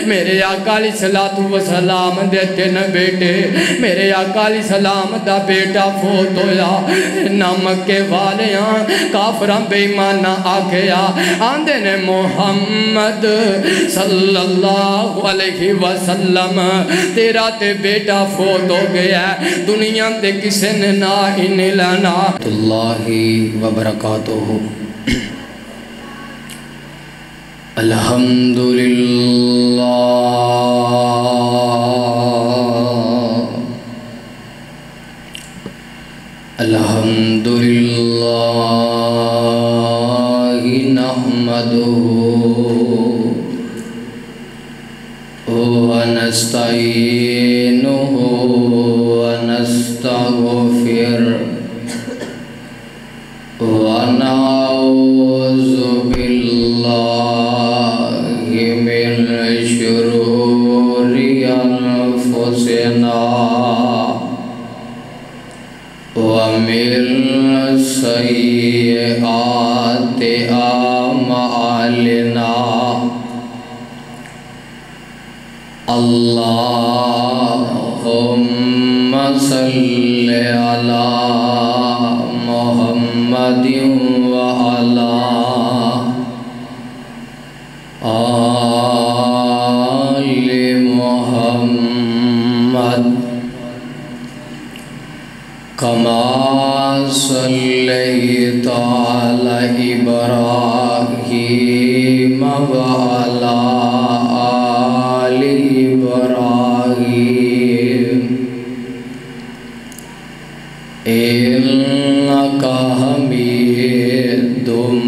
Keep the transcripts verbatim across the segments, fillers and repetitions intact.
میرے آقا علیہ الصلوۃ والسلام دے تین بیٹے میرے آقا علیہ السلام دا بیٹا فوت ہویا نہ مکے والیاں کافراں بے ایماناں آکھیا آندے نے محمد صلی اللہ علیہ وسلم تیرا تے بیٹا فوت ہو گیا دنیا تے کسے نے نہ ہی نہیں لینا اللہ وبرکاتہ الحمدللہ الحمدللہ نحمدہ ونستعینہ ونستغفر ونعوذ باللہ من شرور انفسنا ومن سیئات اعمالنا اللہم صلی علی محمد وعلی آل محمد کما صلیت علی ابراہیم وعلی آل ابراہیم انک حمید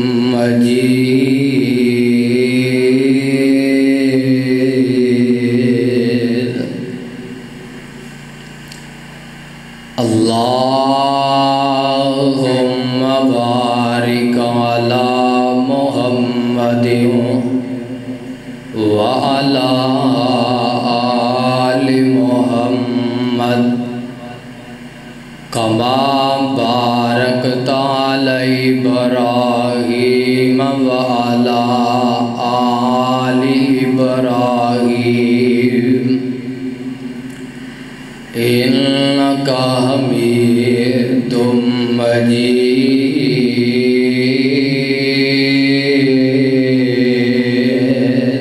مجید اللہم بارک علی محمد وعلی آل محمد کما بارکت علی ابراہیم وعلی آل ابراہیم انک حمید مجید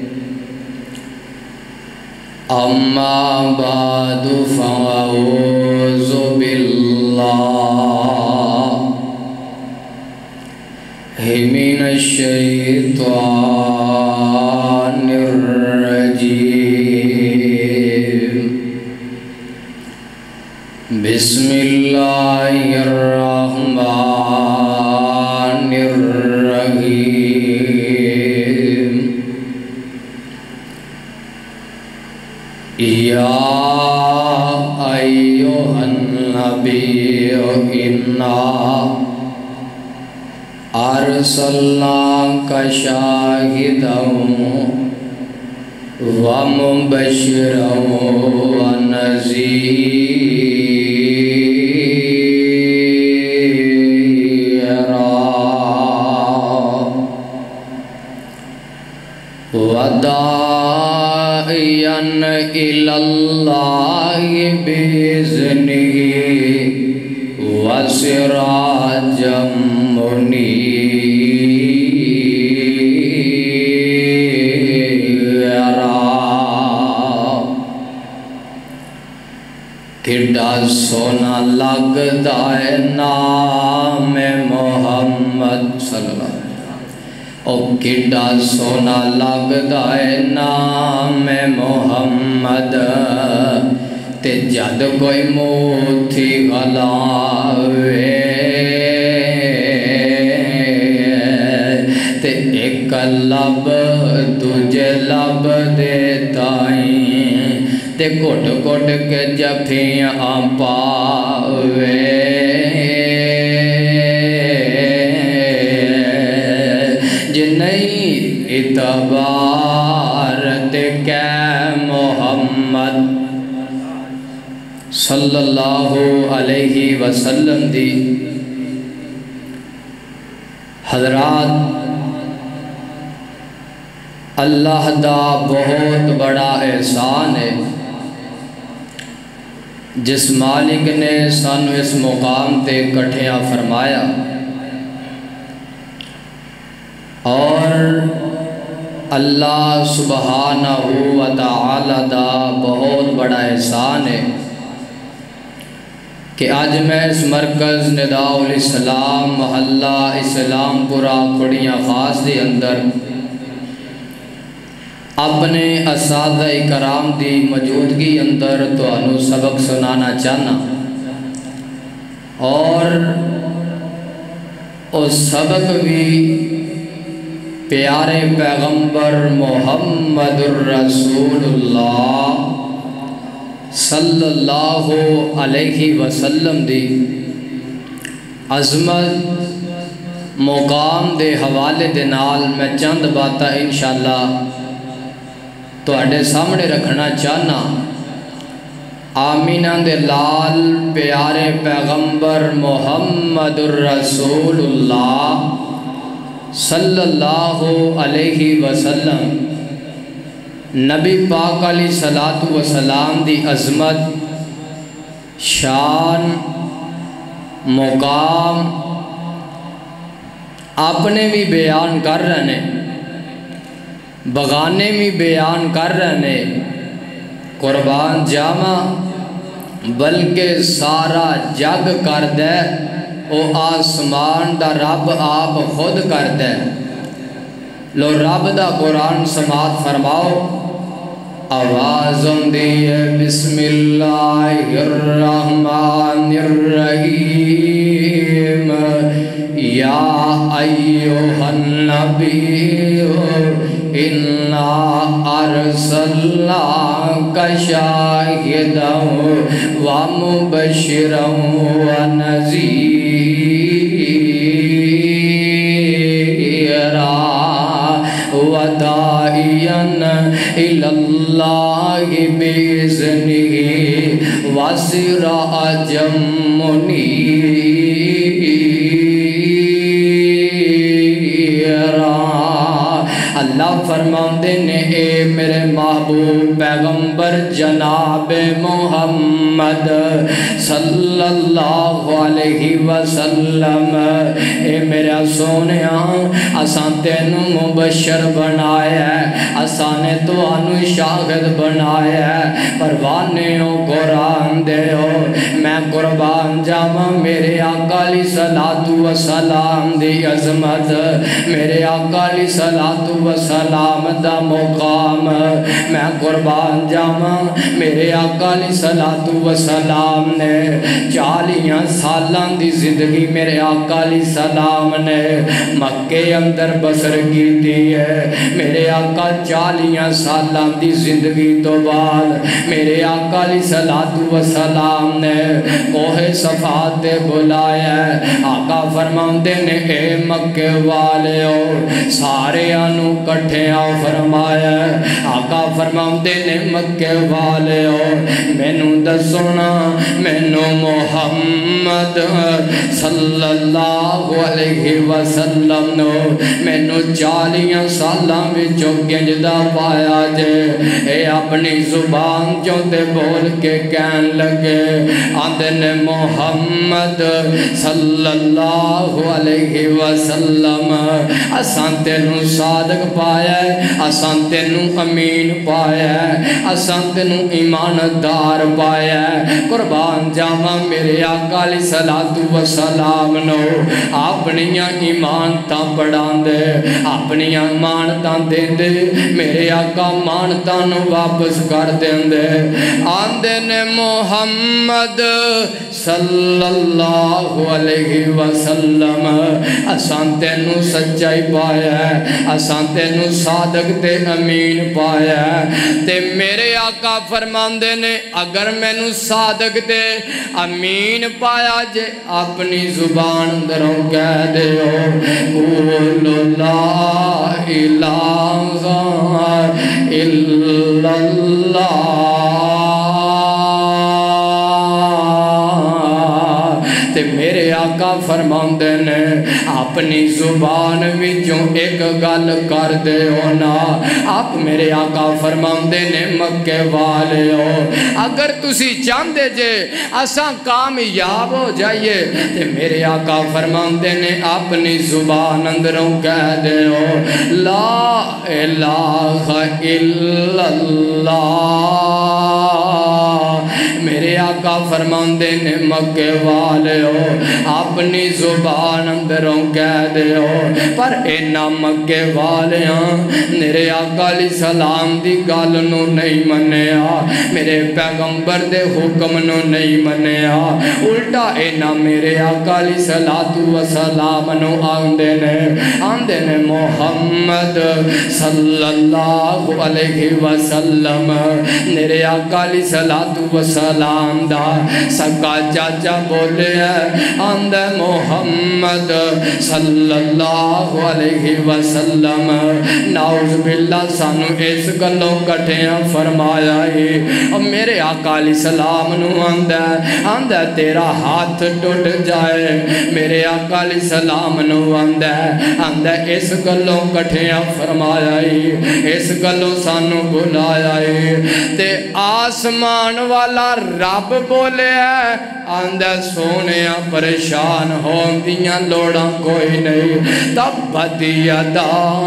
اما بعد فاعوذ باللہ من الشیطان الرجیم بسم اللہ الرحمن الرحیم یا ایوہ النبی انا ارسلناک شاہدا ومبشرا ونذیرا وداعیا الی اللہ بإذنہ وسراجا منیرا کڈا سونا لگدا ہے نام محمد صلی اللہ علیہ وسلم او کڈا سونا لگدا ہے نام محمد تے جد کوئی موتھی غلاوے تے ایک لب تجھے لب دے تائیں تے گھٹ گھٹ کے جفیاں پاوے جنہیں اعتبار تے کہ محمد صلی اللہ علیہ وسلم دی حضرات اللہ دا بہت بڑا احسان ہے جس مالک نے سانو اس مقام تے کٹھیاں فرمایا، اور اللہ سبحانہ و تعالی دا بہت بڑا احسان ہے کہ آج میں اس مرکز نداء الاسلام محلہ اسلام پورا کھڑیاں خاص دے اندر اپنے اساتذہ کرام دی موجودگی اندر تانوں سبق سنانا چاہنا، اور اس سبق بھی پیارے پیغمبر محمد الرسول اللہ صلی اللہ علیہ وسلم دی عظمت مقام دے حوالے دے نال میں چند باتاں انشاءاللہ تواڈے سامنے رکھنا چاہنا۔ آمینہ دے لال پیارے پیغمبر محمد الرسول اللہ صلی اللہ علیہ وسلم نبی پاک علیہ الصلوۃ والسلام دی عظمت، شان، مقام اپنے بھی بیان کر رہے ہیں، بغانے بھی بیان کر رہے ہیں، قربان جاما بلکہ سارا جگ کر دے او آسمان دا رب آپ خود کر دے۔ لو رب دا قرآن سماعت فرماؤ، آواز دی بسم اللہ الرحمن الرحیم، یا ایوہ النبی انا ارسلناک شاہدا ومبشرا ونذیرا وداعیا الی اللہ بإذنہ وسراجا منیرا۔ اللہ فرماندے نے اے میرے محبوب پیغمبر جناب محمد صلی اللہ علیہ وسلم، اے میرا سونیاں اساں تینوں مبشر بنایا ہے، اساں نے تانوں شاہد بنایا ہے، پروانیوں قرآن دے ہو۔ میں قربان جاواں میرے آقا علیہ الصلوۃ والسلام دی عظمت، میرے آقا علیہ الصلوۃ والسلام دا مقام، میں قربان جاواں میرے آقا علیہ الصلوۃ والسلام نے چالیاں سالاں دی زندگی میرے آقا علیہ السلام نے مکے اندر بسر کیتی ہے۔ میرے آقا چالیاں سالاں دی زندگی تو بعد میرے آقا علیہ الصلوۃ والسلام نے کوہ صفا تے بلایا ہے۔ آقا فرماندے نے اے مکے والیو سارے انو کٹھیاں فرمایا ہے۔ آقا فرماندے نے مکے والیو مینوں دسونا، مینوں محمد صلی اللہ علیہ وسلم نو مینوں چالیاں سالاں وچوں گنجدا پایا جے۔ اے اپنی زبان چوں تے بول کے کہن لگے، آندے نے محمد صلی اللہ علیہ وسلم اساں تینوں صادق پایا ہے، اساں تینوں امین پایا ہے، اساں تینوں ایماندار پایا ہے۔ قربان جاواں میرے آقا علیہ الصلوۃ والسلام نو اپنیاں ایمانتاں پڑھاندے، اپنیاں مانتاں دیندے، میرے آقا مانتاں نو واپس کر دیندے۔ آندے نے محمد صلی اللہ علیہ وسلم اساں تینوں سچائی پایا ہے، اساں تینوں صادق تے امین پایا ہے۔ تے میرے آقا فرماندے نے اگر مینوں صادق تے امین پایا جے اپنی زبان دروں کہہ دیو، قولوا لا الہ الا اللہ۔ تے میرے آقا فرماندے نے اپنی زبان وچوں ایک گل کر دے ہونا. آپ میرے آقا فرماندے نے مکے والیو اگر تسی چاہندے جے اساں کامیاب ہو جائیے تے میرے آقا فرماندے نے اپنی زبان اندروں کہہ دے ہو لا الہ الا اللہ. میرے آقا فرماندے نے مکے والے ہو اپنی زبان اندروں کہہ دے ہو پر اینا مکے والے ہاں میرے آقا علیہ السلام دی گال نو نہیں منیا میرے پیغمبر دے حکم نو نہیں منیا الٹا اینا میرے آقا علیہ السلام نو آندے نے آندے نے محمد صلی اللہ علیہ وسلم میرے آقا علیہ السلام دا سکا چاچا بولے ہے آندے محمد صلی اللہ علیہ وسلم نعوذ باللہ سانو اس گلوں کٹھیاں فرمایا ہے اور میرے آقا علیہ السلام نو آندے آندے تیرا ہاتھ ٹوٹ جائے میرے آقا علیہ السلام نو آندے آندے اس گلوں کٹھیاں فرمایا ہے اس گلوں سانو بلایا ہے تے آسمان والا رب بولے ہے آندے سونیاں پریشان ہوں دیاں لوڑاں کوئی نہیں تبت یدا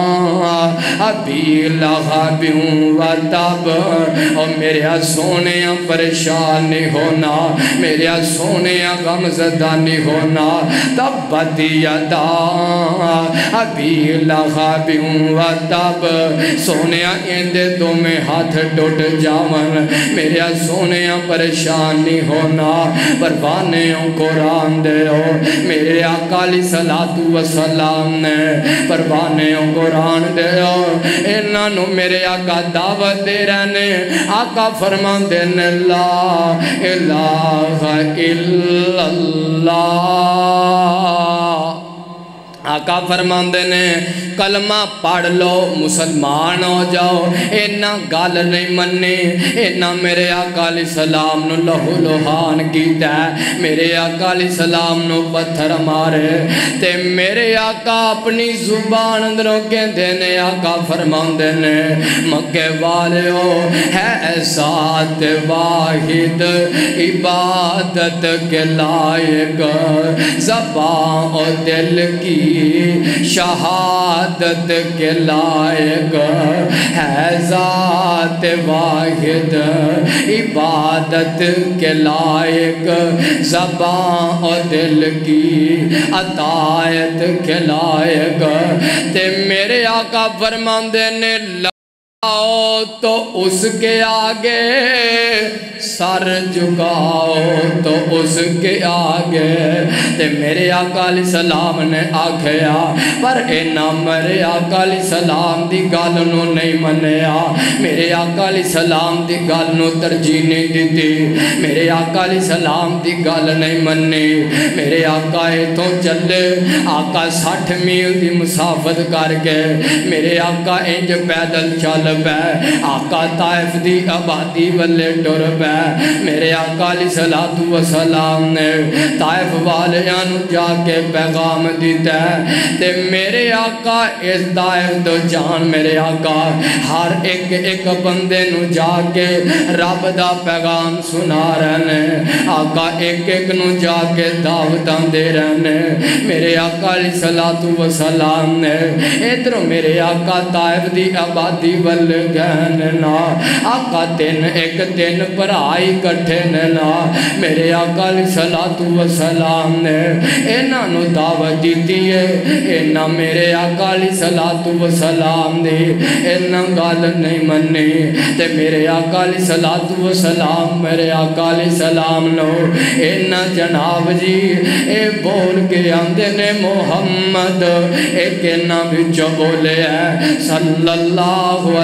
ابی لہبوں و تب اور میرے سونیاں پریشان نہیں ہونا میرے سونیاں غمزدہ نہیں ہونا تبت یدا ابی لہبوں و تب سونیاں اندے دو میں ہاتھ ٹوٹ جاون میرے سونیاں پریشان نہیں ہونا پروانیوں قرآن دے ہو میرے آقا علیہ السلام نے پروانیوں قرآن دے ہو انہوں میرے آقا دعوت دے رہنے آقا فرمان دینے لا الہ الا اللہ. آقا فرمان دینے کلمہ پڑھ لو مسلمان ہو جاؤ اینا گال نہیں منی اینا میرے آقا علیہ السلام نو لہو لوہان کیتا ہے میرے آقا علیہ السلام نو پتھر مارے تے میرے آقا اپنی زبان اندروں کے دینے آقا فرمان دینے مکے والے ہو ہے ذات واحد عبادت کے لائق زبان اور دل کی شہادت کے لائق ہے ذات واحد عبادت کے لائق زبان اور دل کی عطایت کے لائق تے میرے آقا فرماندے نے لگاؤ تو اس کے آگے سر جھکاؤ تو اس کے آگے تے میرے آقا علیہ السلام نے آکھیا پر اینا میرے آقا علیہ السلام دی گال نو نہیں منیا میرے آقا علیہ السلام دی گال نو ترجیح نہیں دیتی میرے آقا علیہ السلام دی گال نہیں منی میرے آقا تو چلے آقا ساٹھ میل دی مسافت کر کے میرے آقا انج پیدل چل پے آقا طائف دی آبادی والے ٹر پے میرے آقا علیہ السلام نے طائف والیاں نو جا کے پیغام دیتا ہے تے میرے آقا اس طائف دو جان میرے آقا ہر ایک ایک بندے نو جا کے رب دا پیغام سنا رہنے آقا ایک ایک نو جا کے دعوتاں دے رہنے میرے آقا علیہ السلام نے ادھر میرے آقا طائف دی آبادی ول گہنے نا آقا تین ایک تین پرائی کٹھے نا میرے آقا علیہ السلام نے اینا نو دعوت دیتی ہے اینا میرے آقا علیہ السلام نے اینا گال نہیں منی تے میرے آقا علیہ السلام میرے آقا علیہ السلام نو اینا جناب جی اے بول کے آندے نے محمد ایک اینا بچو بولے ہے صلی اللہ علیہ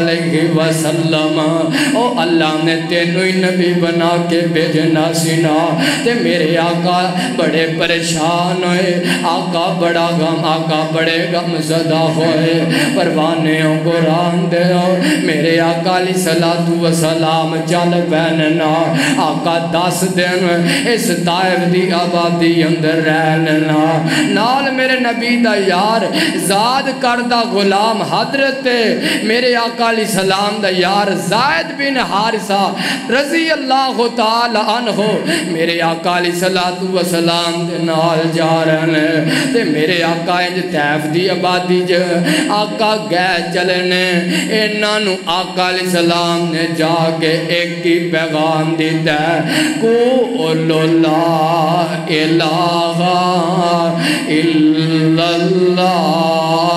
علیہ وسلم او اللہ نے تینوں ہی نبی بنا کے بھیجنا سینا تے میرے آقا بڑے پریشان ہوئے آقا بڑا غم آقا بڑے غم زدہ ہوئے پروانیوں قرآن دے میرے آقا علیہ الصلوۃ والسلام چل بہننا آقا دس دن اس طائف دی آبادی اندر رہنا نال میرے نبی دا یار زاد کردہ غلام حضرت میرے آقا علیہ السلام دا یار زائد بن حارثہ رضی اللہ تعالی عنہ میرے آقا علیہ السلام دے نال جا رہنے تے میرے آقا انج طائف دی آبادی جو آقا گئے چلنے انہوں آقا علیہ السلام نے جا کے ایک ہی پیغام دیتا ہے قولوا لا الہ الا اللہ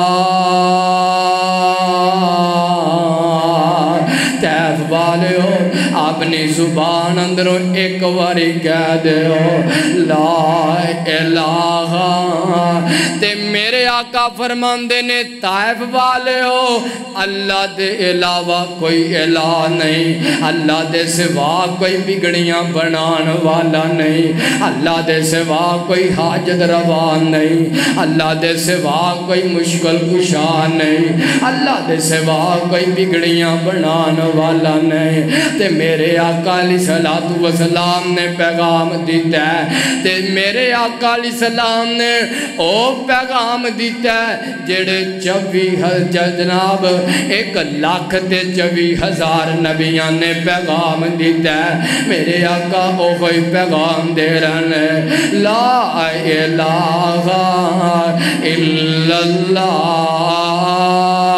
طائف والے ہو اپنی زبان اندروں ایک واری کہہ دے ہو لا الہ تے میرے آقا فرماندے نے طائف والے ہو اللہ دے علاوہ کوئی الہ نہیں اللہ دے سوا کوئی بگڑیاں بنان والا نہیں اللہ دے سوا کوئی حاجت روا نہیں اللہ دے سوا کوئی مشکل کشا نہیں اللہ دے سوا کوئی بگڑیاں بنان والا نہیں تے میرے آقا علیہ الصلوۃ والسلام نے پیغام دیتا ہے تے میرے آقا علیہ السلام نے او پیغام دیتا ہے جڑے چوی جناب ایک لاکھ تے چوی ہزار نبیاں نے پیغام دیتا ہے میرے آقا او کوئی پیغام دے رہنے لا الہ الا اللہ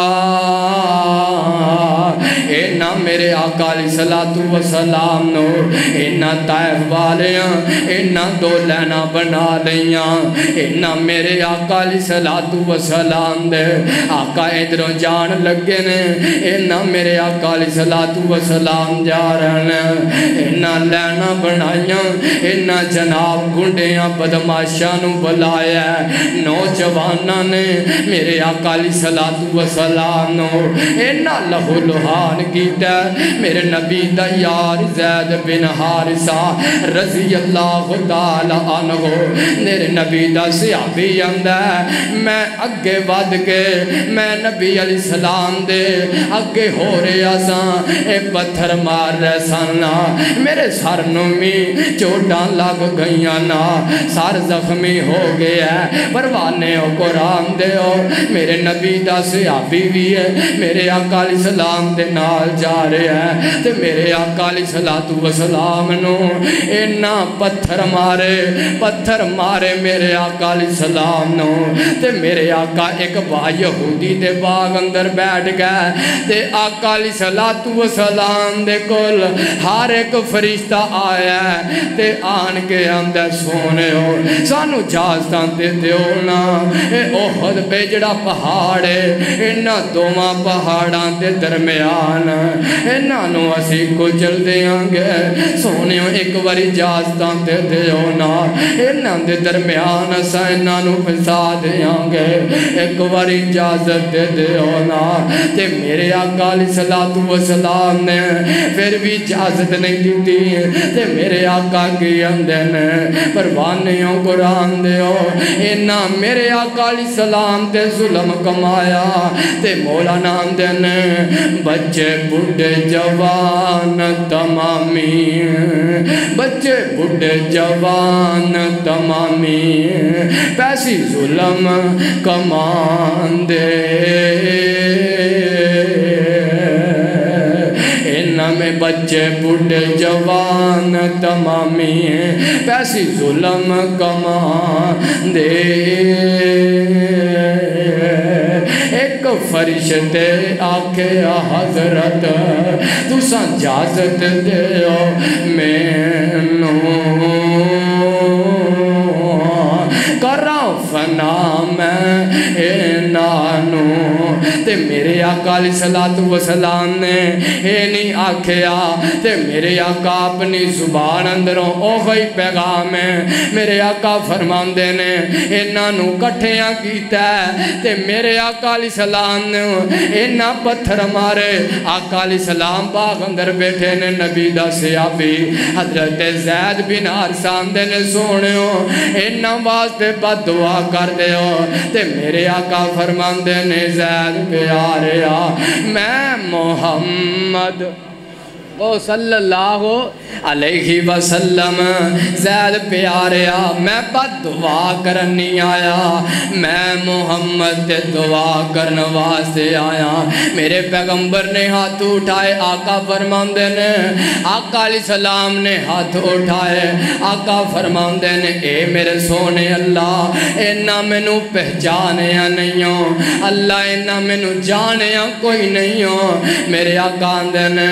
اینا میرے آقا علیہ الصلوۃ والسلام نو اینا طائف والیاں اینا دو لینا بنا لیاں اینا میرے آقا علیہ الصلوۃ والسلام دے آقا ادھروں جان لگے نے اینا میرے آقا علیہ الصلوۃ والسلام جا رہے ہیں اینا لینا بنائیاں اینا جناب گنڈیاں بدماشاں نو بلایا نوجواناں نے میرے آقا علیہ الصلوۃ والسلام نو اینا لہو لہان کیتا میرے نبی دا یار زید بن حارثہ رضی اللہ تعالی عنہ میرے نبی دا صحابی اندہ میں اگے ود کے میں نبی علیہ السلام دے اگے ہو رہے آسان اے پتھر مار رہے سانا میرے سر نمی چوٹاں لگ گئیاں نا سر زخمی ہو گیا ہے پروانے ہو قرآن دے ہو میرے نبی دا صحابی بھی ہے میرے آقا علیہ السلام دے نال جا رہے ہیں تے میرے آقا علیہ الصلوۃ والسلام نو اینا پتھر مارے پتھر مارے میرے آقا علیہ السلام نو تے میرے آقا ایک با یہودی دے باغ اندر بیٹھ گئے تے آقا علیہ الصلوۃ والسلام دے کول ہر ایک فرشتہ آیا ہے تے آن کے اندر سونے ہو سانو جازتاں تے دیو نا اے احد پہ جڑا پہاڑ ہے اینا دوواں پہاڑاں دے درمیان اینا نو اسی کچل دیاں گے سونیوں ایک واری جازتاں تے دیو نا اینا دے درمیان اسا اینا نو پھسا دیاں گے ایک واری جازت دے دیو نا تے میرے آقا علیہ الصلوۃ والسلام نے پھر بھی اجازت نہیں دیتی تے میرے آقا کی اندن پروانیوں قرآن دیو اینا میرے آقا علیہ السلام تے ظلم کمایا تے مولا نام دن بچے بڑھے جوان تمامی بچے بڑھے جوان تمامی پیسی ظلم کمان دے میں بچے بڑھے جوان تمامی پیسی ظلم کمان دے ایک فرشتے آکھے حضرت تساں اجازت دیو مینوں کراں فنا میں انہاں نوں تے میرے آقا علیہ الصلوۃ والسلام نے اے نہیں آکھیا تے میرے آقا اپنی زبان اندروں او کوئی پیغام ہے میرے آقا فرماندے نے انہاں نو کٹھیاں کیتا ہے تے میرے آقا علیہ السلام نے انہاں پتھر مارے آقا علیہ السلام باغ اندر بیٹھے نے نبی دا صحابی حضرت زید بن حارثہ دے نے سونےو انہاں واسطے بد دعا کر دیو تے میرے آقا فرماندے نے زید پیاریا میں محمد او صلی اللہ علیہ وسلم زید پیاریا میں بد دعا کرنی آیا میں محمد تے دعا کرن واسطے آیا میرے پیغمبر نے ہاتھ اٹھائے آقا فرماندے نے آقا علیہ السلام نے ہاتھ اٹھائے آقا فرماندے نے اے میرے سونے اللہ انہاں میں نو پہچانے نہیں ہوں اللہ انہاں میں نو جانے کوئی نہیں ہوں میرے آقا اندے نے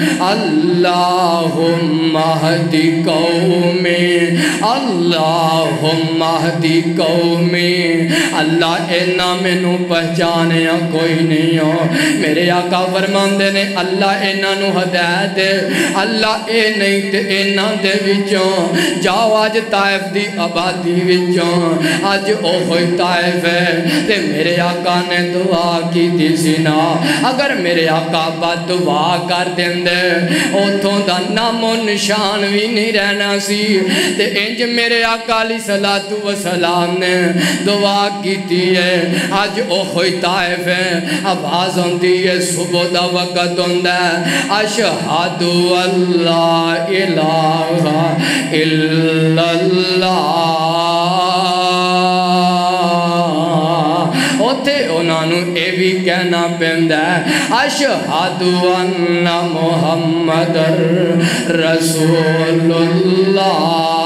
اللہم اہدی قومی اللہم اہدی قومی اللہ انہاں میں نو پہچانے کوئی نہیں ہو میرے آقا فرماندے نے اللہ انہاں نو ہدایت دے اللہ اے نہیں تے انہاں دے وچوں جاؤ آج طائف دی آبادی وچوں آج او ہوئی طائف ہے تے میرے آقا نے دعا کی دی سینا اگر میرے آقا بد دعا کر دیندے اوتھوں دا نام و نشان بھی نہیں رہنا سی تے انج میرے آقا علیہ الصلوۃ والسلام نے دعا کیتی ہے آج او ہوئی طائف ہے آواز ہوندی ہے صبح دا وقت ہوندا ہے اشہد اللہ الہ الا اللہ اوتھے انہاں نو اے بھی کہنا پیندا ہے اشہد ان محمد رسول اللہ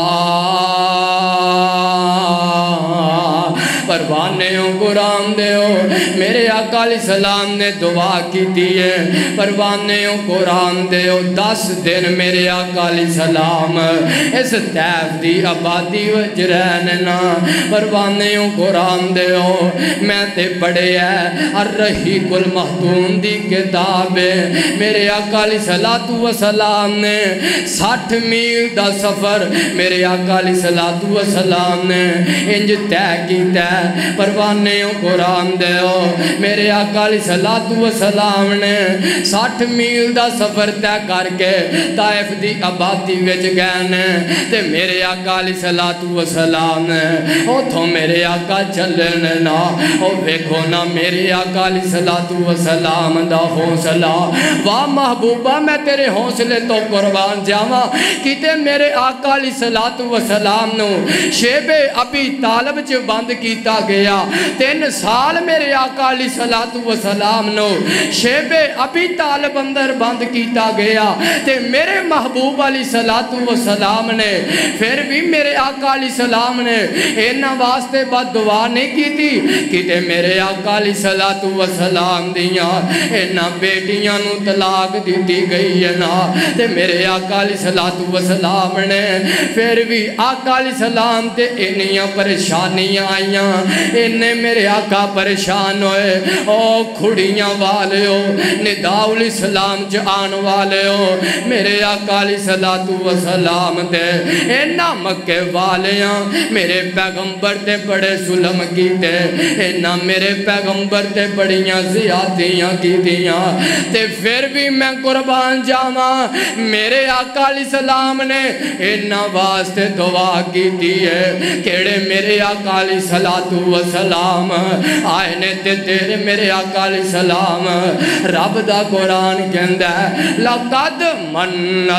پروانےوں قرآن دیو میرے آقا علیہ السلام نے دعا کی دیئے پروانےوں قرآن دیو دس دن میرے آقا علیہ السلام اس طیف دی آبادی وچ رہننا پروانےوں قرآن دیو میں تے پڑھے ہے الرحیق المختوم دی کتاب میرے آقا علیہ الصلوۃ والسلام نے ساٹھ میل دا سفر میرے آقا علیہ الصلوۃ والسلام نے انج طے کیتا ہے پروانےوں قرآن دیو میرے آقا علیہ الصلوۃ والسلام نے ساٹھ میل دا سفر طے کر کے طائف دی آبادی وچ گئے نے تے میرے آقا علیہ الصلوۃ والسلام نے اوتھوں میرے آقا چلنے نا او ویکھو نا میرے آقا علیہ الصلوۃ والسلام دا حوصلہ واہ محبوبہ میں تیرے حوصلے تو قربان جاواں کیتے میرے آقا علیہ الصلوۃ والسلام نو شیب ابی طالب چ بند کیتا گیا تین سال میرے آقا علیہ الصلوۃ والسلام نو شیب ابی طالب اندر بند کیتا گیا تے میرے محبوب علیہ الصلوۃ والسلام نے پھر بھی میرے آقا علیہ السلام نے انہاں واسطے بد دعا نہیں کیتی کیتے میرے آقا علیہ الصلوۃ والسلام دیاں انہاں بیٹیاں نو طلاق دیتی گئی ہے نا تے میرے آقا علیہ الصلوۃ والسلام نے پھر بھی آقا علیہ السلام تے انہیاں پریشانیاں آئیاں انہیں میرے آقا پریشان ہوئے او کھڑیاں والے ہو نداء الاسلام جان والے ہو میرے آقا علیہ الصلوۃ والسلام تے انہاں مکے والیاں میرے پیغمبر تے بڑے ظلم کیتے انہاں میرے پیغمبر تے بڑیاں زیادتیاں کیتیاں تے پھر بھی میں قربان جاواں میرے آقا علیہ السلام نے انہاں واسطے دعا کیتی ہے کیڑے میرے آقا علیہ الصلوۃ والسلام آئے نے تے تیرے میرے آقا علیہ السلام رب دا قرآن کہندا ہے لقد من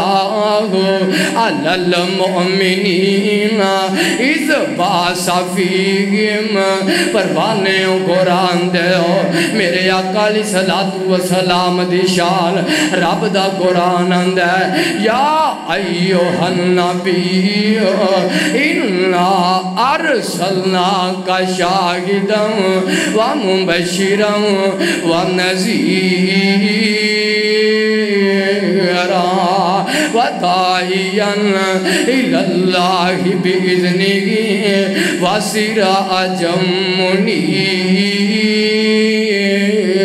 اللہ علی المؤمنین اذ بعث فیہم پروانےوں قرآن دیو میرے آقا علیہ الصلوۃ والسلام دی شان رب دا قرآن آندا ہے یا ایھا النبی انا ارسلناک شاہدا ومبشرا ونذیرا وداعیا الی اللہ بإذنہ وسراجا منیرا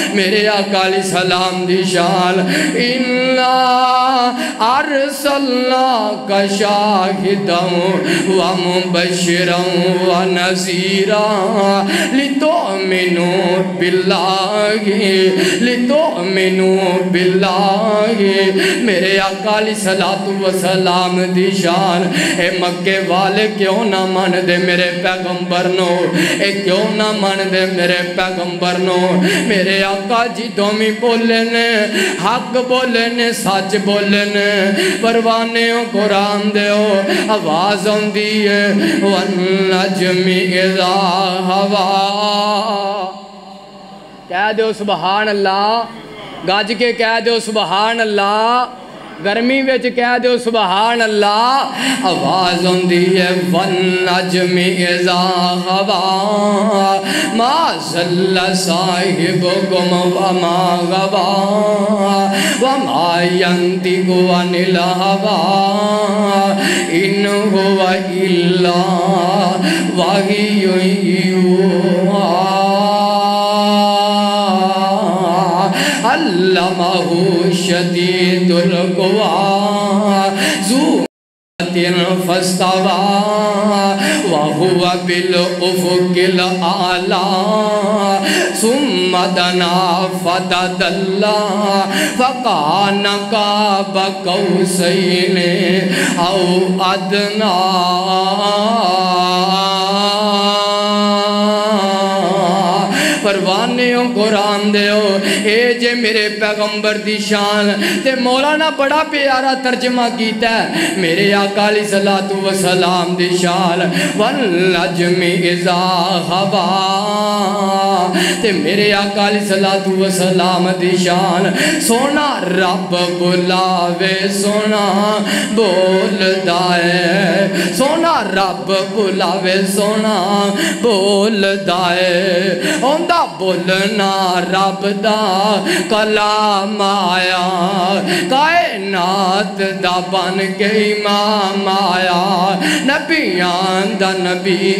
میرے آقا علیہ السلام دی شان اِنَّا أَرْسَلْنَاكَ شَاهِدًا وَمُبَشِّرًا وَنَذِيرًا لِتُؤْمِنُوا بِاللَّهِ لِتُؤْمِنُوا بِاللَّهِ میرے آقا علیہ السلام دی شان اے مکے والے کیوں نہ مان دے میرے پیغمبر نو اے کیوں نہ مان دے میرے پیغمبر نو میرے آقا جی دومی بولے نے حق بولے نے سچ بولے نے پروانے قرآن دے ہو آواز ہوں دیئے وَالنَّجْمِ اِذَا ہوا کہہ دو سبحان اللہ گاج کے کہہ دو سبحان اللہ گرمی ویچ کہہ دو سبحان اللہ آواز ہوندی ہے وَالنَّجْمِ اِذَا ہوا مَا ضَلَّ صَاحِبُكُمْ وَمَا غَوَا وَمَا يَنطِقُ عَنِ الْهَوَا إِنْ هُوَ إِلَّا وَحْيٌ يُوحَى علمہ شدید القویٰ ذو قوة فاستوى وهو بالأفق الأعلى ثم دنا فتدلى فكان قاب قوسين أو أدنى پروانیوں قرآن دیو اے جے میرے پیغمبر دی شان تے مولانا بڑا پیارا ترجمہ کیتا ہے میرے آقا علیہ السلام دی شان وَالنَّجْمِ اِذَا ہوا تے میرے آقا علیہ السلام دی شان سونا رب بلاوے سونا بول دائے سونا رب بلاوے سونا بول دائے اندہ بولنا رب دا کلام آیا کائنات دا بن کے امام آیا نبیان دا نبی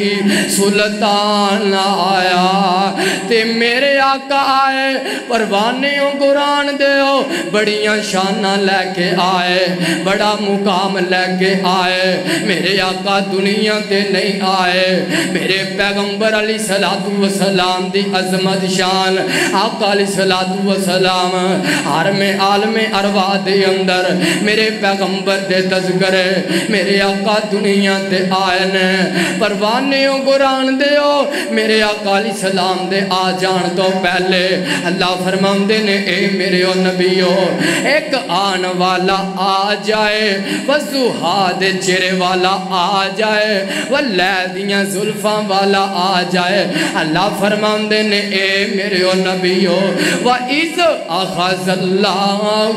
سلطان آیا تے میرے آقا آئے پروانیوں قرآن دے ہو بڑیاں شانہ لے کے آئے بڑا مقام لے کے آئے میرے آقا دنیا تے نہیں آئے میرے پیغمبر علیہ السلام دی عظمت شان آقا علیہ السلام حرم عالم ارواح دے اندر میرے پیغمبر دے تذکرے میرے آقا دنیا تے آئے نے پروانیوں قرآن دے ہو میرے آقا علیہ السلام دے آ جان تو پہلے اللہ فرمان دے نے اے میرے او نبیو ایک آن والا آ جائے وضحا دے چہرے والا آ جائے واللیدیاں زلفاں والا آ جائے اللہ فرمان دے نے اے میرے او نبیو وَإِذْ أَخَذَ اللَّهُ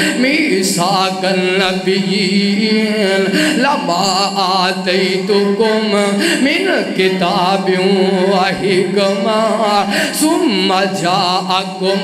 مِيثَاقَ النَّبِيِّينَ لَمَا آتَيْتُكُم مِّن كِتَابٍ وَحِكْمَةٍ ثُمَّ جَاءَكُمْ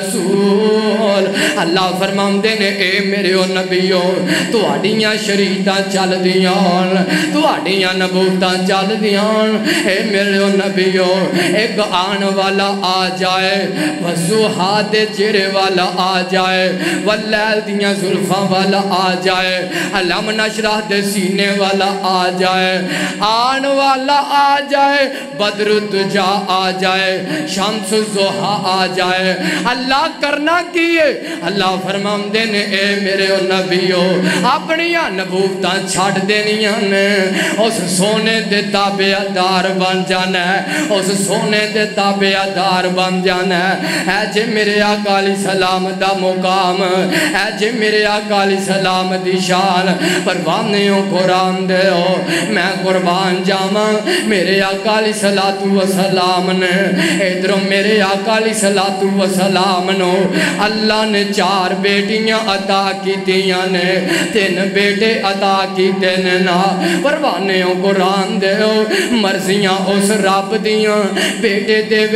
رَسُولٌ اللہ فرمان دے نے اے میرے او نبیو تہاڈیاں شریعتاں چل دیاں تہاڈیاں نبوتاں چل دیاں اے میرے او نبیو ایک آن والا آ جائے وضحا دے چہرے والا آ جائے واللیل دیاں زلفاں والا آ جائے علم نشرح دے سینے والا آ جائے آن والا آ جائے بدر الدجا آ جائے شمس الضحا آ جائے اللہ کرنا کیے اللہ فرمان دے نے اے میرے او نبیو اپنیاں نبوتاں چھاڑ دینیاں نے اس سونے دے تابعدار بن جانا ہے اس سونے دے تابعدار بن جانا ہے اے جے میرے آقا علیہ السلام دا مقام اے جے میرے آقا علیہ السلام دی شان پروانیوں قرآن دے ہو میں قربان جاما میرے آقا علیہ السلام نے ادھروں میرے آقا علیہ السلام نو اللہ نے چار بیٹیاں عطا کی دیاں نے تین بیٹے عطا کی تین نا پروانیوں قرآن دے ہو مرضیاں اس رب دیاں بیٹے دے وے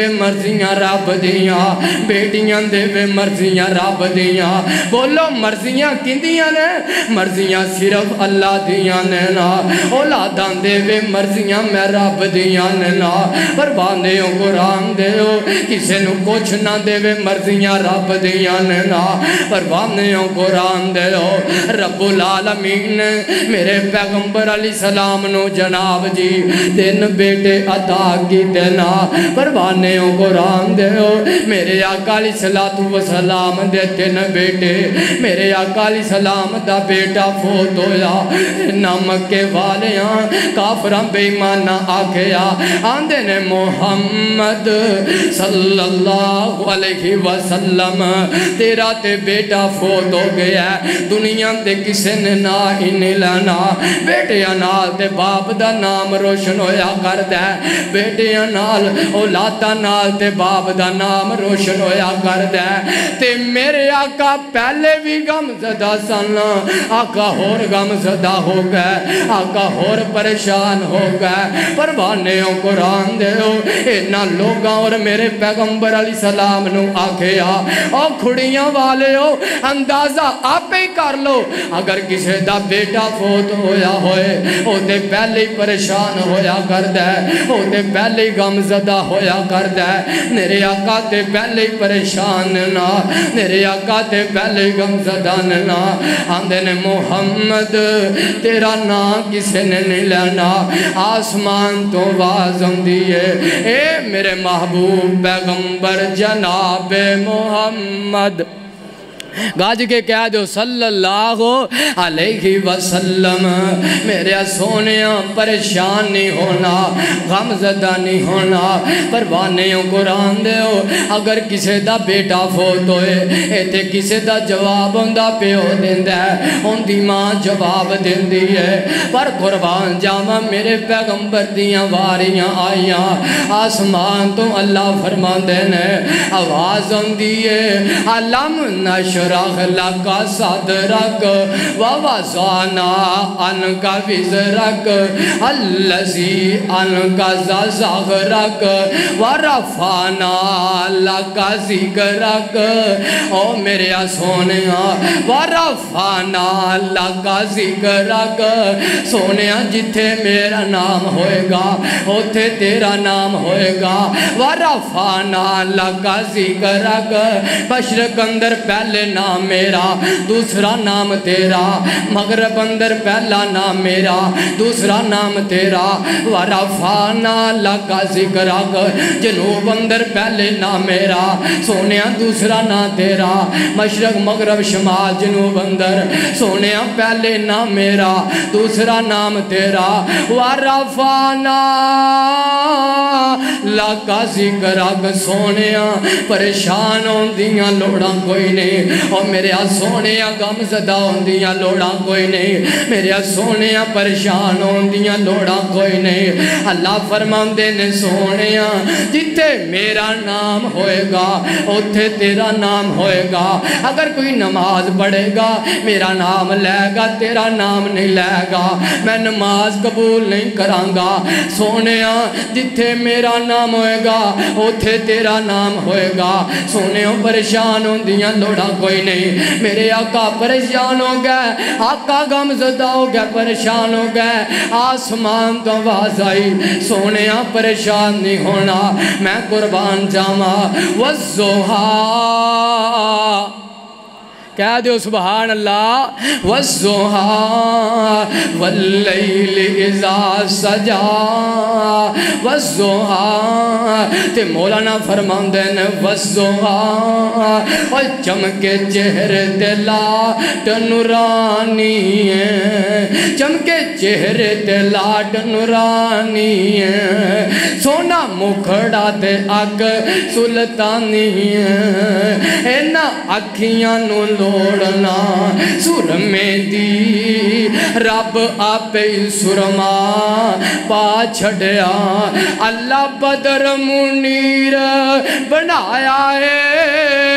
وے مرضیاں رب دیاں بیٹیاں دے وے مرضیاں رب دیاں بولو مرضیاں کندیاں نے مرضیاں صرف اللہ دیاں نے نا اولاداں دے وے مرضیاں میں رب دیاں نے نا پروانے ہو قرآن دے ہو کسے نو کچھ نہ دے وے مرضیاں رب دیاں نے نا پروانے ہو قرآن دے ہو رب العالمین میرے پیغمبر علیہ السلام نو جناب جی تین بیٹے عطا کی دینا پروانے ہو قرآن دے ہو میرے آقا علیہ السلام دے تین بیٹے میرے آقا علیہ السلام دا بیٹا فوت ہویا نمکے والیاں کافران بے ایمانہ آکھیا آندے نے محمد صلی اللہ علیہ وسلم تیرا تے بیٹا فوت ہو گیا دنیا تے کسے نے نا ہی نہیں لینا بیٹیاں نال تے باپ دا نام روشن ہویا کر دے بیٹیاں نال اولادا نال تے باپ دا نام روشن ہویا کر دے تے میرے آقا پہلے بھی غم زدہ سن آقا ہور غم زدہ ہو گئے آقا ہور پریشان ہو گئے پروانے ہو قرآن دے ہو اینا لوگاں اور میرے پیغمبر علیہ السلام نو آکھیا او کھڑیاں والے ہو اندازہ آپ ہی کر لو اگر کسے دا بیٹا فوت ہویا ہوئے او دے پہلے ہی پریشان ہویا کر دے او دے پہلے ہی غم زدہ ہویا کر دے میرے آقا تے پہلے ہی پریشان نا میرے آقا تے پہلے ہی غم زدہ نا آندے نے محمد تیرا نا کسے نے نہیں لینا آسمان تو وازم دیئے اے میرے محبوب پیغمبر جناب محمد گاج کے کہہ دو صلی اللہ علیہ وسلم میرے سونیاں پریشان نہیں ہونا غم زدہ نہیں ہونا پروانے ہو قرآن دے ہو اگر کسے دا بیٹا فوت ہوئے ایتے کسے دا جواب ہوندہ پہ ہو دن دے ہوندی ماں جواب دن دیئے پر قربان جاما میرے پیغمبر دیاں واریاں آئیاں آسمان تو اللہ فرمان دینے آواز ہوندیئے علم نشر رغ لکا صدرک ووزانا انکا وزرک اللذی انکا زغرک ورفانا لکا ذکرک او میرے سونیاں ورفانا لکا ذکرک سونیاں جتھے میرا نام ہوئے گا ہوتے تیرا نام ہوئے گا ورفانا لکا ذکرک بشرق اندر پہلے نام میرا دوسرا نام تیرا مغرب اندر پہلا نام میرا دوسرا نام تیرا ورفانا لکا ذکرک جنوب اندر پہلے نام میرا سونیاں دوسرا نام تیرا مشرق مغرب شمال جنوب اندر سونیاں پہلے نام میرا دوسرا نام تیرا ورفانا لکا ذکرک سونیاں پریشان ہوندیاں لوڑاں کوئی نہیں اور میرے سونیاں غم زدہ ہوندیاں لوڑاں کوئی نہیں میرے سونیاں پریشان ہوندیاں لوڑاں کوئی نہیں اللہ فرمان دے نے سونیاں جتے میرا نام ہوئے گا اتھے تیرا نام ہوئے گا اگر کوئی نماز پڑھے گا میرا نام لے گا تیرا نام نہیں لے گا میں نماز قبول نہیں کرانگا سونیاں جتے میرا نام ہوئے گا اتھے تیرا نام ہوئے گا سونیوں پریشان ہوندیاں لوڑا کوئی نہیں میرے آقا پریشان ہو گئے آقا غم زدہ ہو گئے پریشان ہو گئے آسمان تو آواز آئی سونیاں پریشان نہیں ہونا میں قربان جاما والضحیٰ کہہ دیو سبحان اللہ والضحیٰ واللیل اذا سجا والضحیٰ تے مولانا فرمان دین والضحیٰ اور چمکے چہرے دلاٹ نورانی ہے چمکے چہرے دلاٹ نورانی ہے سونا مکھڑا تے اک سلطانی ہے اینا اکھیاں نو لوڑنا سر میں دی رب آپ سرما پا چھڑیا اللہ بدر منیر بنایا ہے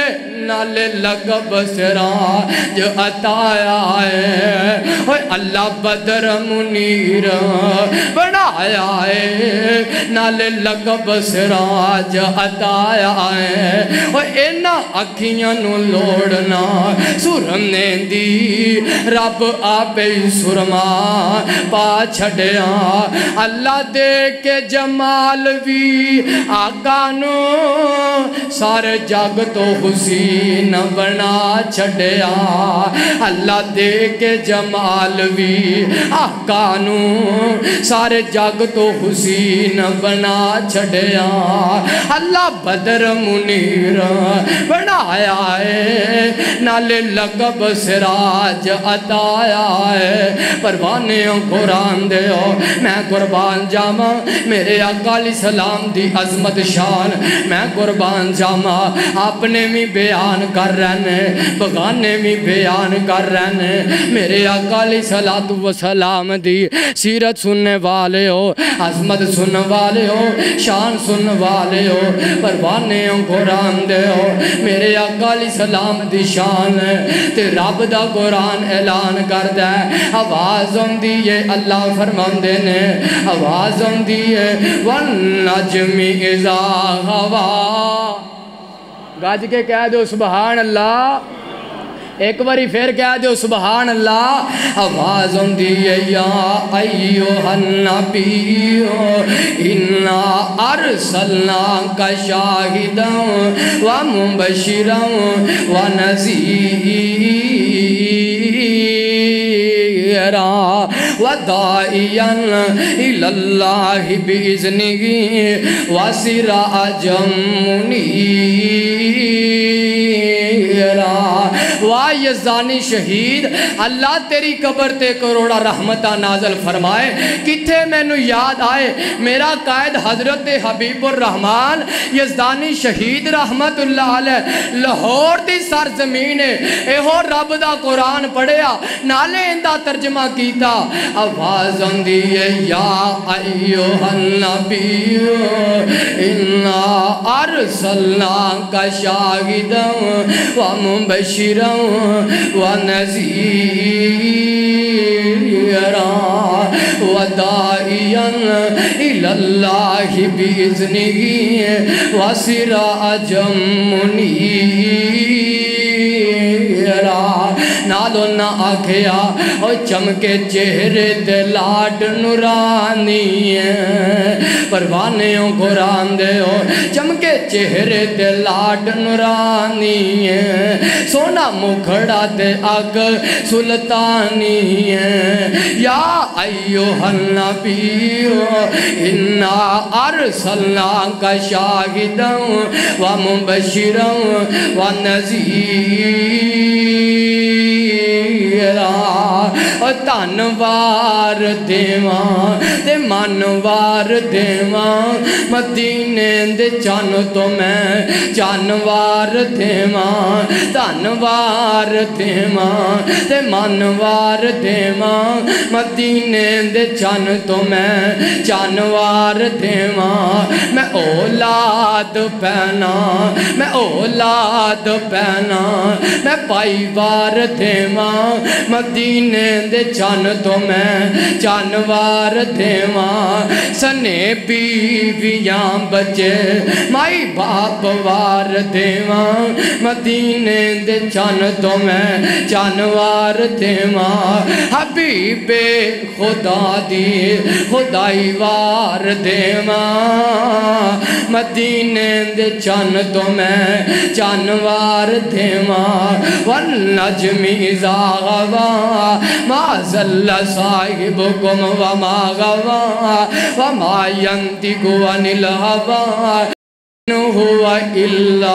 نالے لقب سراج عطایا ہے اوے اللہ بدر منیر بنایا ہے نالے لقب سراج عطایا ہے اوے اینا اکھیاں نو لوڑنا سرمنے دی رب آپے سرما پا چھڑیا اللہ دے کے جمال بھی آقا نو سارے جگ تو حسین بنا چھڑیا اللہ دے کے جمال بھی آقا نو سارے جگ تو حسین بنا چھڑیا اللہ بدر منیر بنایا ہے نالے لقب سراج عطایا ہے پروانیوں قرآن دے ہو میں قربان جاما میرے آقا علیہ السلام دی عظمت شان میں قربان جاما اپنے بھی بیان کر رہنے بغانے بھی بیان کر رہنے میرے آقا علیہ السلام دی سیرت سننے والے ہو عظمت سننے والے ہو شان سننے والے ہو پروانیوں قرآن دے ہو میرے آقا علیہ السلام دی شان تے رب دا قرآن اعلان کر دے آواز ہوں دیئے اللہ فرمان دینے آواز ہوں دیئے وَالنَّجْمِ اِذَا غَوَا گاج کے کہہ دو سبحان اللہ ایک باری پھر کہہ دو سبحان اللہ آواز ہوں دیئے یا ایوہ النبیو انا ارسلناک شاہدا ومبشرا ونذیرا ودائیا الاللہ بإذنہ وسراجا منیرا واہ یزدانی شہید اللہ تیری قبر تے کروڑا رحمتہ نازل فرمائے کتھے میں نو یاد آئے میرا قائد حضرت حبیب الرحمن یزدانی شہید رحمت اللہ علیہ لاہور دی سرزمین اے ہو رب دا قرآن پڑھیا نالے اندہ ترجمہ کیتا آواز اندی ہے یا ایوہ النبیو انا ارسلناک شاہدا ومبشرا ونذیرا ودائیا الاللہ بإذنہ وسراجا منیرا نالو نہ آکھیا او چمکے چہرے دے لاڈ نورانی پروانیوں قرآن دے ہو چمکے چہرے دے لاڈ نورانی سونا مکھڑا دے اگ سلطانی یا ایوہ النبیو انا ارسلناک شاہدا ومبشرا ونذیرا تنوار دیواں تے منوار دیواں مدینے دے چان تو میں چانوار دیواں تنوار دیواں تے منوار دیواں مدینے دے چان تو میں چانوار دیواں میں اولاد پینا میں اولاد پینا میں پائی وار دیواں مدینے دے چان تو میں چانوار دیواں سنے بیویاں بچے مائی باپ وار دیواں مدینے دے چان تو میں چانوار دیواں حبیب خدا دی خدائی وار دیواں مدینے دے چان تو میں چانوار دیواں والنجم اذا غوا ما ضل صاحبكم وما غوا وما ينطق عن الهوى إن هو إلا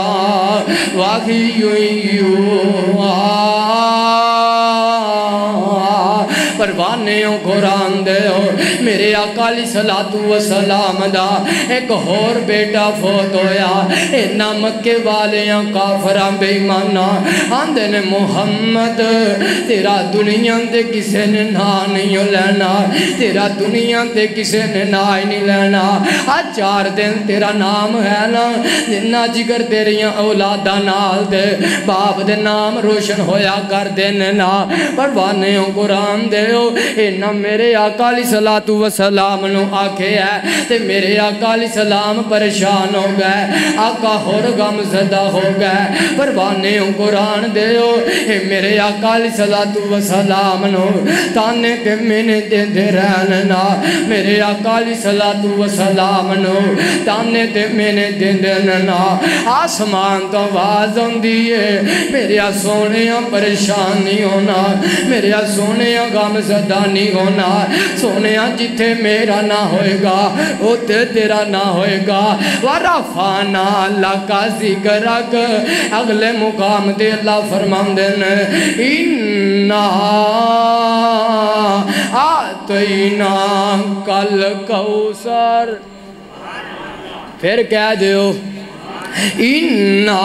وحي يوحى پروانیوں قرآن دے ہو میرے آقا علیہ الصلوۃ والسلام دا ایک اور بیٹا فوت ہویا اینا مکے والیاں کافراں بے ایماناں آندے نے محمد تیرا دنیا دے کسے نے نا نہیں لینا تیرا دنیا دے کسے نے نا نہیں لینا آج چار دن تیرا نام ہے نا جنہ جگر تیریاں اولادہ نال دے باپ دے نام روشن ہویا کر دینے نا پروانے ہوں قرآن دے ہو اینا میرے آقا علیہ الصلوۃ والسلام نو آکھے ہے تے میرے آقا علیہ السلام پریشان ہو گئے آقا اور غم زدہ ہو گئے پروانے ہوں قرآن دے ہو اے میرے آقا علیہ الصلوۃ والسلام نو تانے تے مینے دے دے رہنا میرے آقا علیہ الصلوۃ والسلام نو تانے تے مینے دے دینا آسمان تو آواز ہوندی ہے میرے سونے پریشان نہیں ہونا میرے سونے غم زدہ نہیں ہونا سونے جتھے میرا نہ ہوئے گا اوتے تیرا نہ ہوئے گا ورفعنا لک ذکرک اگلے مقام دے اللہ فرمان دینے اِنَّا آتَيْنَاكَ الْكَوْثَرَ پھر کہہ دیو اِنَّا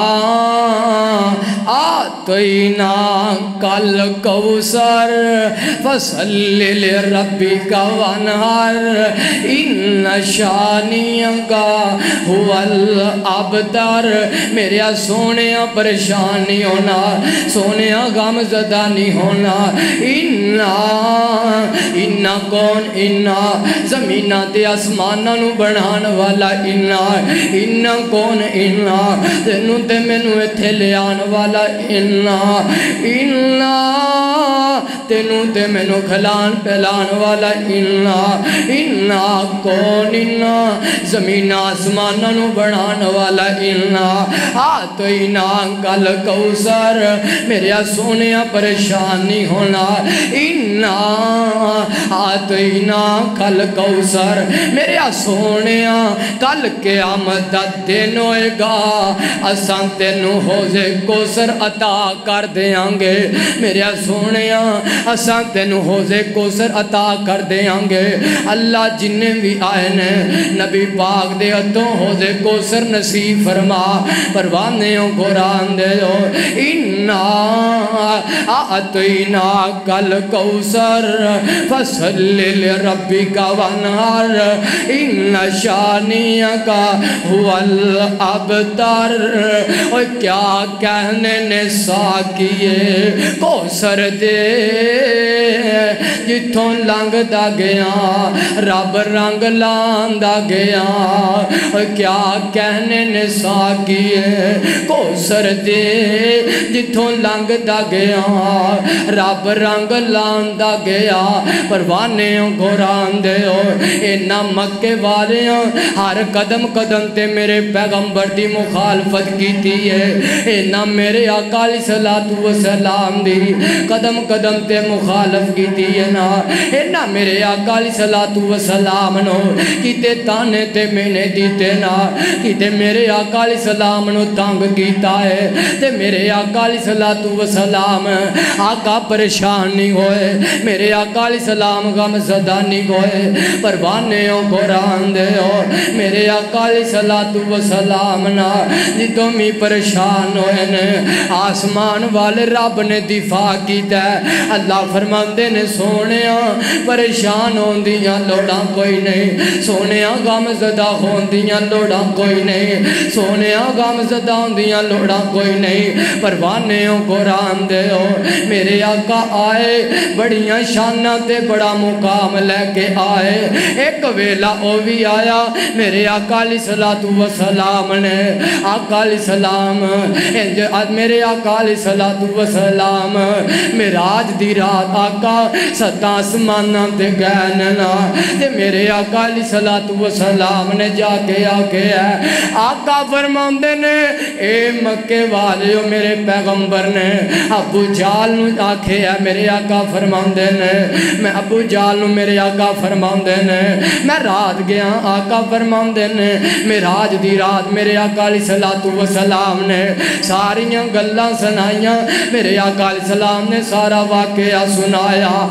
آتَيْنَاكَ الْكَوْثَرَ فَصَلِّ لِرَبِّكَ وَانْحَرْ إِنَّ شَانِئَكَ هُوَ الْأَبْتَرُ میرے سونیا پریشان نہیں ہونا سونیا غم زدہ نہیں ہونا اِنَّا اِنَّا کون اِنَّا زمینہ تے آسمانہ نو بڑھان والا اِنَّا اِنَّا کون اِنَّا تینوں تے مینوں ایتھے لے آن والا اِنَّا اِنَّا تینوں تے مینوں کھلان پہلان والا اِنَّا اِنَّا کون اِنَّا زمین آسمانہ نو بڑھان والا اِنَّا آتَيْنَاكَ الْكَوْثَرَ میرے سونیا پریشان نہیں ہونا اِنَّا آتَيْنَاكَ الْكَوْثَرَ میرے سونیا کل قیامت دا دن ہوئے گا اساں تینوں حوضے کوثر عطا کر دیاں گے میرے سونیا اساں تینوں حوضے کوثر عطا کر دیاں گے اللہ جنہیں بھی آئے نے نبی پاک دے ہتھوں حوضے کوثر نصیب فرما پروانیوں قرآن دے دو اِنَّا آتَيْنَاكَ الْكَوْثَرَ فَصَلِّ لِرَبِّكَ وَانْحَرْ إِنَّ شَانِئَكَ هُوَ الْأَبْتَرُ اور کیا کہنے نے ساکیے کوثر دے جتھوں لنگ دا گیا رب رنگ لان دا گیا اور کیا کہنے نے ساکیے کوثر دے جتھوں لنگ دا گیا رب رنگ لان دا گیا پروانے قرآن دے ہو اینا مکے والیاں ہر قدم قدم تے میرے پیغمبر دی مخالفت کیتی ہے اینا میرے آقا علیہ الصلوۃ والسلام دی قدم قدم تے مخالف کیتی ہے نا اینا میرے آقا علیہ الصلوۃ والسلام نو کیتے تانے تے مینے دیتے نا کیتے میرے آقا علیہ السلام نو تانگ کیتا ہے تے میرے آقا علیہ الصلوۃ والسلام آقا پریشان نہیں ہوئے میرے آقا علیہ السلام غم زدہ نہیں ہوئے پروانے ہو قرآن دے ہو میرے آقا علیہ الصلوۃ والسلام نا جدوں میں پریشان ہوئے نے آسمان والے رب نے دفاع کیتا ہے اللہ فرماندے نے سونیاں پریشان ہوندیاں لوڑاں کوئی نہیں سونیاں غم زدہ ہوندیاں لوڑاں کوئی نہیں سونیاں غم زدہ ہوندیاں لوڑاں کوئی نہیں پروانے ہو قرآن دے ہو میرے آقا آئے بڑیاں شانہ تے بڑا مقام لے کے آئے ایک ویلہ او بھی آیا میرے آقا علیہ الصلوۃ والسلام نے آقا علیہ السلام میرے آقا علیہ الصلوۃ والسلام معراج دی رات آقا ست آسماناں تے گئے نا تے میرے آقا علیہ الصلوۃ والسلام نے جا کے آکے ہے آقا فرماندے نے اے مکے والیو میرے پیغمبر نے ابو جال نو آکھے ہے میرے آقا فرماندے نے میں ابو جال نو میرے آقا فرماندے نے میں رات گیا آقا فرماندے نے معراج دی رات میرے آقا علیہ الصلوۃ والسلام نے ساریاں گلاں سنائیاں میرے آقا علیہ السلام نے سارا واقعہ سنایا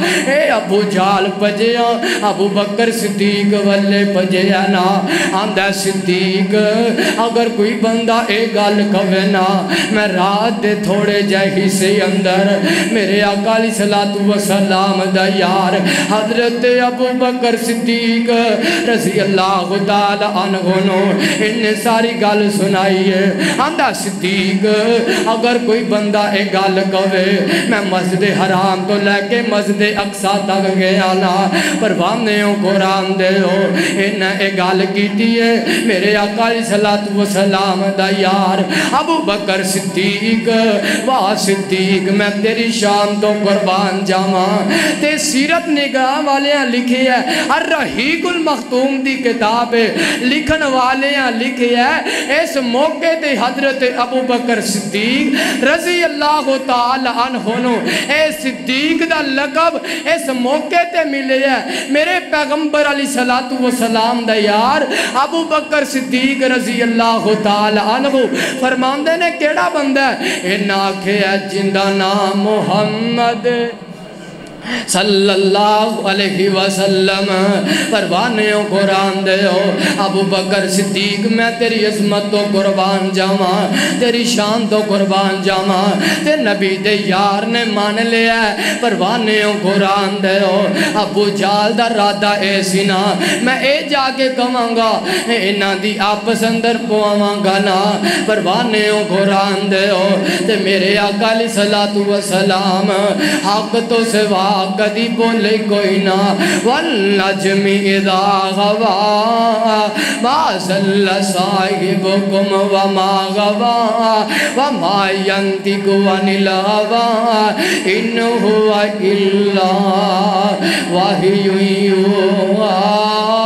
اے ابو جال پجیا ابو بکر صدیق والے پجیا نا آندہ صدیق اگر کوئی بندہ اے گال کوے نا میں رات دے تھوڑے جہی سے اندر میرے آقا علیہ الصلوۃ والسلام دا یار حضرت ابو بکر صدیق رضی اللہ تعالی عنہ نو انہیں ساری گال سنائی ہے آندہ صدیق اگر کوئی بندہ اے گال کوے میں مسجد حرام تو لے کے مسجد اقصی تک گیا نا پروانیوں قرآن دے ہو انہیں اے گال کیتی ہے میرے آقا علیہ الصلوۃ والسلام دا یار ابو بکر صدیق واہ صدیق میں تیری شان تو قربان جاواں تے سیرت نگاہ والیاں لکھی ہے الرحیق المختوم دی کتاب لکھن والیاں لکھی ہے اس موقع تے حضرت ابو بکر صدیق رضی اللہ تعالی عنہ نو اے صدیق دا لقب اس موقع تے ملے ہے میرے پیغمبر علیہ الصلوۃ والسلام دا یار ابو بکر صدیق رضی اللہ تعالی عنہ فرماندے نے کیڑا بندہ ہے انہاں آکھیا جندہ نام محمد صلی اللہ علیہ وسلم پروانیوں قرآن دے ہو ابو بکر صدیق میں تیری عظمت تو قربان جاواں تیری شان تو قربان جاواں تے نبی دے یار نے مان لیا ہے پروانیوں قرآن دے ہو ابو جال دا رادہ اے سینا میں اے جا کے کماں گا انہاں دی آپس اندر پواواں گا نا پروانیوں قرآن دے ہو تے میرے آقا علیہ الصلوۃ والسلام حق تو سوا کدی بولے کوئی نہ والنجم اذا غوا ما ضل صاحبكم وما غوا وما ينطق عن الهوى ان هو الا وحی یوحی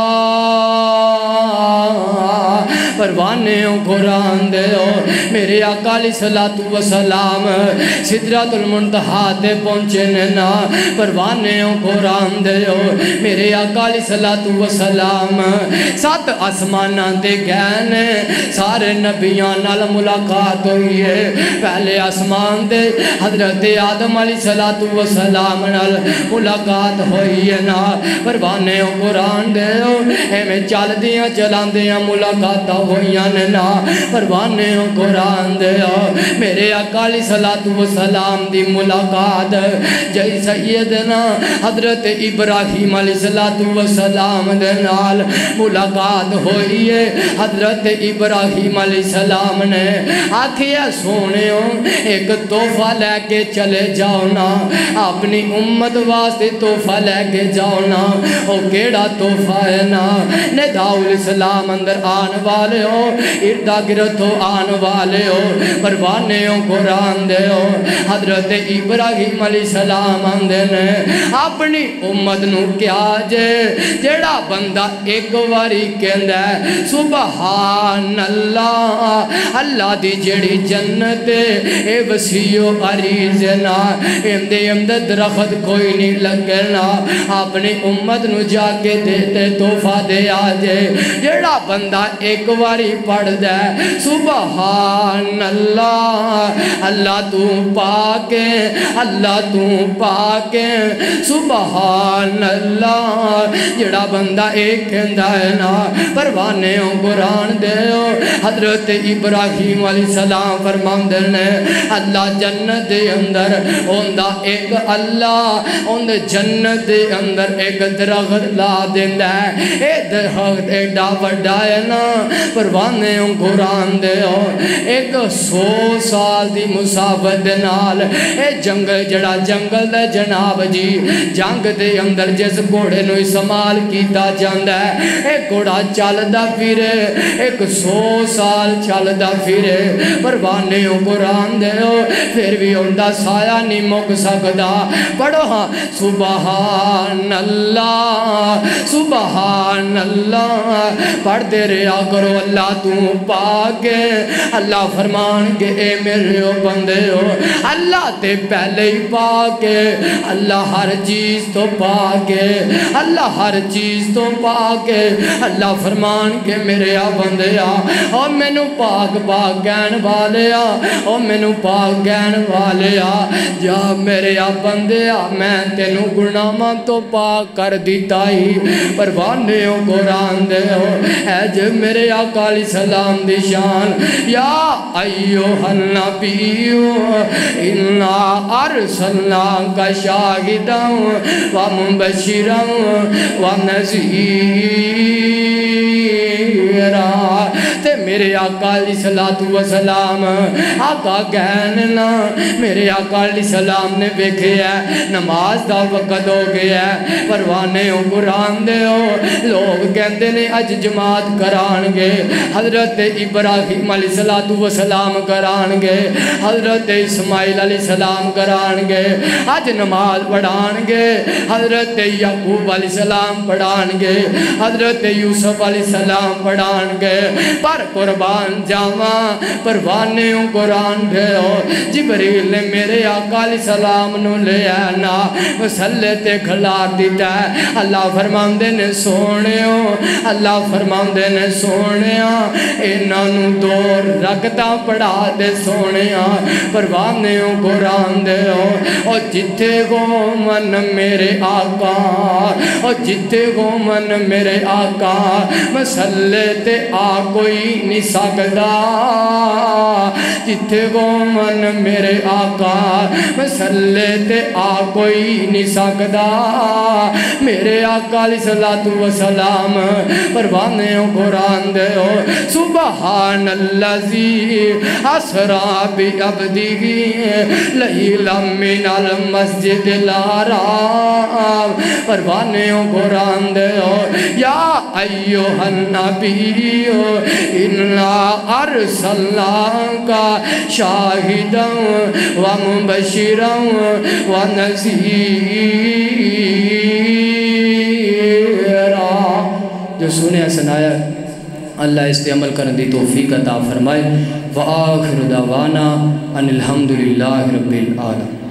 پروانیوں قرآن دے ہو میرے آقا علیہ الصلوۃ والسلام سدرۃ المنتہا تے پہنچے نا پروانیوں قرآن دے ہو میرے آقا علیہ الصلوۃ والسلام سات آسماناں دے گئے سارے نبیاں نال ملاقات ہوئی ہے پہلے آسمان دے حضرت آدم علیہ الصلوۃ والسلام نال ملاقات ہوئی ہے نا پروانیوں قرآن دے ہو ایویں چل دیاں چلاندیاں ملاقات ہوئیاں نا پروانیوں قرآن دے ہو میرے آقا علیہ الصلوۃ والسلام دی ملاقات جئی سیدنا حضرت ابراہیم علیہ الصلوۃ والسلام دے نال ملاقات ہوئی ہے حضرت ابراہیم علیہ السلام نے آکھیا سونےو ایک تحفہ لے کے چلے جاؤ نا اپنی امت واسطے تحفہ لے کے جاؤ نا او کیڑا تحفہ ہے نا نداء الاسلام اندر آن والے ہو اردا گرد ہو آن والے ہو پروانیوں قرآن دے ہو حضرت ابراہیم علیہ السلام اندے نے اپنی امت نو کیا جے جیڑا بندہ ایک واری کہندہ ہے سبحان اللہ اللہ دی جیڑی جنت اے وسیع و عریض نا امدے امدے درخت کوئی نہیں لگنا اپنی امت نو جا کے دیتے تحفہ دے آجے جیڑا بندہ ایک واری پڑھ دے سبحان اللہ اللہ تو پاک اللہ تو پاک سبحان اللہ جڑا بندہ ایک کہندہ ہے نا پروانیوں قرآن دے ہو حضرت ابراہیم علیہ السلام فرماندے نے اللہ جنت دے اندر ہوندہ ایک اللہ ہوندہ جنت دے اندر ایک درخت لا دیندہ ہے اے درخت ایڈا وڈا ہے نا پروانیوں قرآن دے ہو ایک سو سال دی مسافت دے نال اے جنگل جڑا جنگل دے جناب جی جنگ دے اندر جس گھوڑے نو استعمال کیتا جاندہ ہے اے گھوڑا چلدا پھرے ایک سو سال چلدا پھرے پروانیوں قرآن دے ہو پھر بھی اندہ سایہ نہیں مک سکدا پڑھو ہاں سبحان اللہ سبحان اللہ پڑھ دے رہا کرو اللہ تو پاک اللہ فرمان کے اے میرے او بندے ہو اللہ تے پہلے ہی پاک ہے اللہ ہر چیز تو پاک ہے اللہ ہر چیز تو پاک ہے اللہ فرمان کے میرے آ بندے آ او مینو پاک پاک کہن والے آ او مینو پاک کہن والے آ جا میرے آ بندے آ میں تینوں گناہاں تو پاک کر دیتا ہی پروانے ہو قرآن دے ہو اے جو میرے آقا علیہ السلام دی شان یا ایوہ النبیو انا ارسلنا کا شاہداں و مبشراں و نذیراں تے میرے آقا علیہ السلام آقا کہنا میرے آقا علیہ السلام نے بیکھے ہے نماز دا وقت ہو گیا ہے پروانے ہو قرآن دے ہو لوگ کہندے نے اج جماعت کران گے حضرت ابراہیم علیہ السلام کران گے حضرت اسماعیل علیہ السلام کران گے اج نماز پڑھان گے حضرت یعقوب علیہ السلام پڑھان گے حضرت یوسف علیہ السلام پڑھان گے پر قربان جاواں پروانے ہوں قرآن دے ہو جبریل نے میرے آقا علیہ السلام نو لے آنا مسلے تے کھلار دیتا ہے اللہ فرماندے نے سونے ہو اللہ فرماندے نے سونے ہاں انہاں نو دور رکھتا پڑھا دے سونے ہاں پروانے ہوں قرآن دے ہو اور جتے گو من میرے آقا اور جتے گو من میرے آقا مسلے تے آ کوئی نہیں سکدا جتے گو من میرے آقا مسلے تے آ کوئی نہیں سکدا میرے آقا علیہ السلام پروانے ہو قرآن دے ہو سبحان اللذی اسرا بی عبدی لیلا من المسجد الحرام پروانے ہو قرآن دے ہو یا ایوہ النبی انا ارسلنا کا شاہدا و مبشرا و نذیرا جو سنے سنایا اللہ اس پہ عمل کرنے دی توفیق عطا فرمائے وآخر دعوانا ان الحمدللہ رب العالمین.